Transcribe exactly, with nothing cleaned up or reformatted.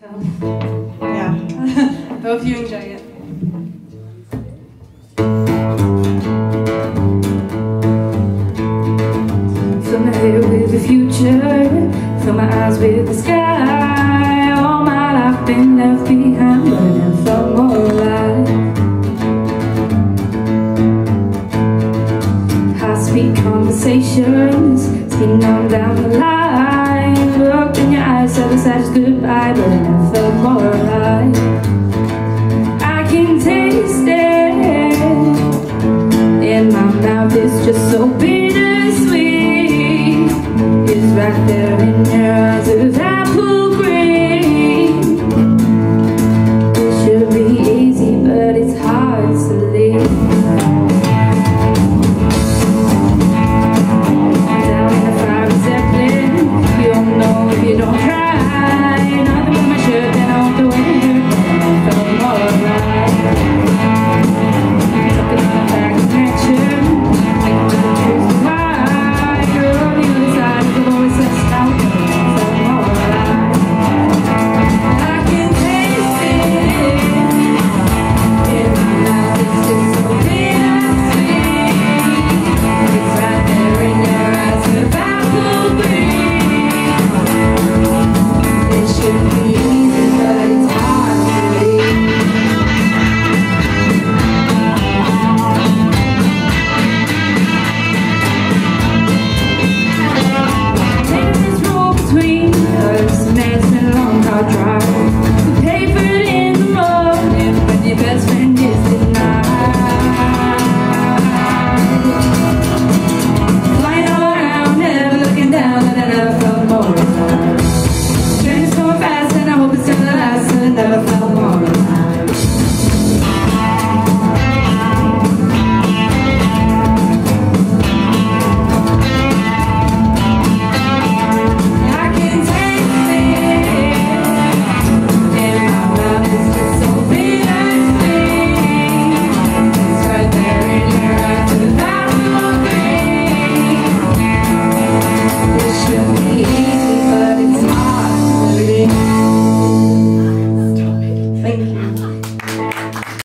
Yeah, I hope you enjoy it. Fill my head with the future, fill my eyes with the sky. All my life been left behind, but I never felt more alive. High-speed conversations, speeding on down the line. Looked in your eyes, said a sad goodbye, but I never felt more alive. I can taste it in my mouth, it's just so big.